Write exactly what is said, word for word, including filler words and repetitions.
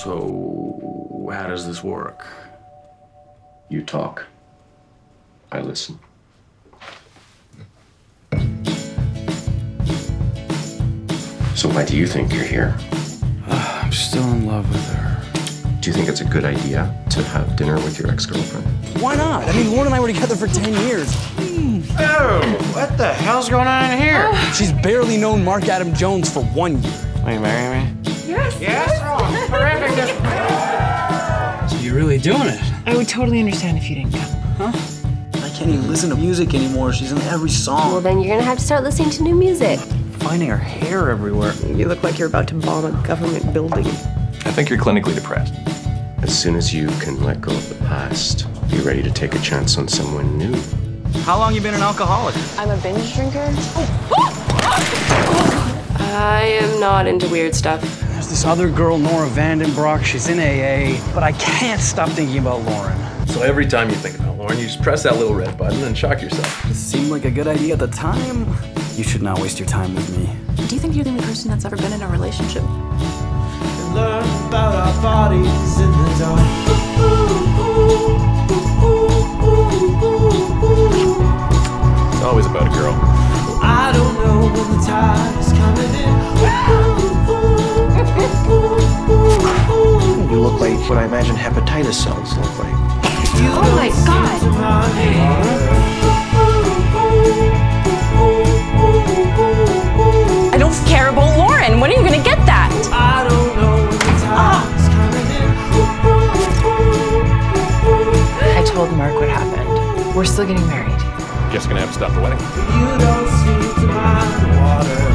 So, how does this work? You talk. I listen. So why do you think you're here? Uh, I'm still in love with her. Do you think it's a good idea to have dinner with your ex-girlfriend? Why not? I mean, Lauren and I were together for ten years. Mm. Oh, what the hell's going on in here? She's barely known Mark Adam Jones for one year. Will you marry me? Yes. Yes? So you're really doing it? I would totally understand if you didn't come. Huh? I can't even listen to music anymore. She's in every song. Well, then you're gonna have to start listening to new music. Finding her hair everywhere. You look like you're about to bomb a government building. I think you're clinically depressed. As soon as you can let go of the past, be ready to take a chance on someone new. How long you been an alcoholic? I'm a binge drinker. I am not into weird stuff. There's this other girl, Nora Vandenbroek. She's in A A, but I can't stop thinking about Lauren. So every time you think about Lauren, you just press that little red button and shock yourself. It seemed like a good idea at the time. You should not waste your time with me. Do you think you're the only person that's ever been in a relationship? Learn about our bodies in the dark. It's always about a girl. I don't know when the tide is coming in. You look like what I imagine hepatitis cells look like. Oh my God! I don't care about Lauren. When are you gonna get that? I don't know when the tide is coming in. I told Mark what happened. We're still getting married. Just gonna have to stop the wedding. You don't seem to mind the water.